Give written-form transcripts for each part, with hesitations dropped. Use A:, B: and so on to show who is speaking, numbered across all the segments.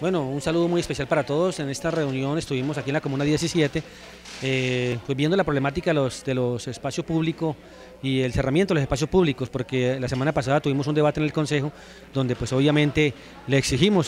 A: Bueno, un saludo muy especial para todos. En esta reunión estuvimos aquí en la Comuna 17, pues viendo la problemática de los espacios públicos y el cerramiento de los espacios públicos, porque la semana pasada tuvimos un debate en el Consejo donde pues obviamente le exigimos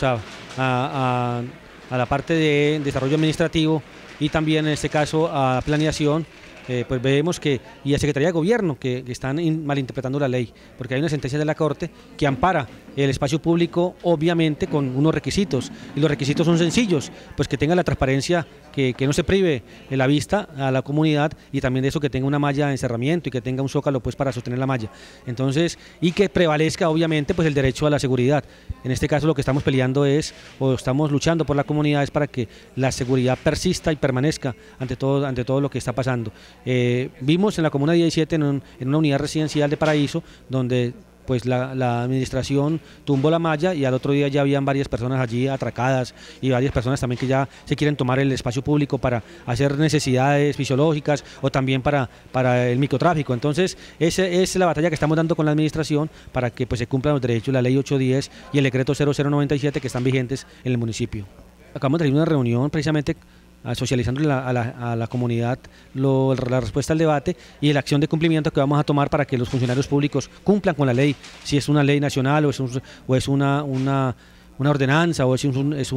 A: a la parte de desarrollo administrativo y también en este caso a planeación, pues vemos que, y a Secretaría de Gobierno, que están malinterpretando la ley, porque hay una sentencia de la Corte que ampara el espacio público, obviamente con unos requisitos, y los requisitos son sencillos, pues que tenga la transparencia, que no se prive la vista a la comunidad, y también de eso que tenga una malla de encerramiento y que tenga un zócalo pues para sostener la malla. Entonces, y que prevalezca obviamente pues el derecho a la seguridad. En este caso lo que estamos peleando es, o estamos luchando por la comunidad, es para que la seguridad persista y permanezca ante todo lo que está pasando. Vimos en la Comuna 17 en una unidad residencial de Paraíso, donde pues la administración tumbó la malla y al otro día ya habían varias personas allí atracadas y varias personas también que ya se quieren tomar el espacio público para hacer necesidades fisiológicas o también para el microtráfico. Entonces esa es la batalla que estamos dando con la administración para que pues se cumplan los derechos, la ley 810 y el decreto 0097 que están vigentes en el municipio. Acabamos de tener una reunión precisamente socializando a la comunidad la respuesta al debate y la acción de cumplimiento que vamos a tomar para que los funcionarios públicos cumplan con la ley, si es una ley nacional o es una ordenanza o es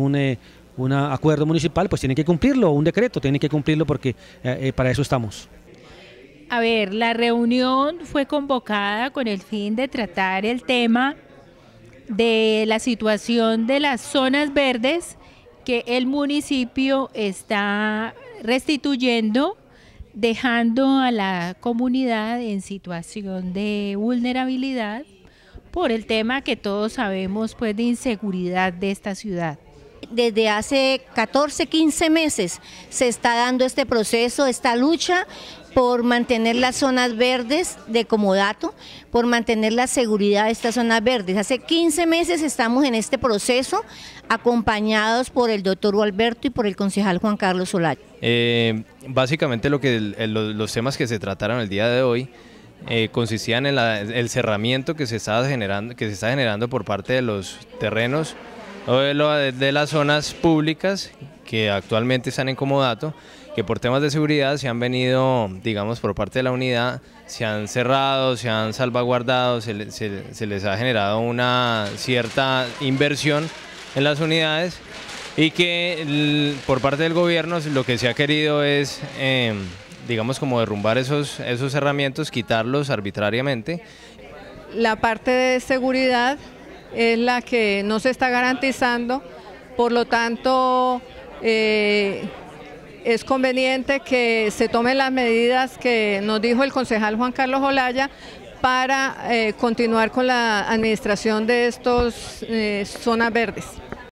A: un acuerdo municipal, pues tienen que cumplirlo, o un decreto, tienen que cumplirlo porque para eso estamos.
B: A ver, la reunión fue convocada con el fin de tratar el tema de la situación de las zonas verdes que el municipio está restituyendo, dejando a la comunidad en situación de vulnerabilidad por el tema que todos sabemos pues de inseguridad de esta ciudad.
C: Desde hace 14, 15 meses se está dando este proceso, esta lucha por mantener las zonas verdes de comodato, por mantener la seguridad de estas zonas verdes. Hace 15 meses estamos en este proceso, acompañados por el doctor Alberto y por el concejal Juan Carlos Olaya.
D: Básicamente los temas que se trataron el día de hoy consistían en el cerramiento que se está generando por parte de los terrenos o de las zonas públicas que actualmente están en comodato, que por temas de seguridad se han venido, digamos, por parte de la unidad, se han cerrado, se han salvaguardado, se les ha generado una cierta inversión en las unidades y que por parte del gobierno lo que se ha querido es, digamos, como derrumbar esos cerramientos, quitarlos arbitrariamente.
E: La parte de seguridad es la que no se está garantizando, por lo tanto es conveniente que se tomen las medidas que nos dijo el concejal Juan Carlos Olaya para continuar con la administración de estos zonas verdes.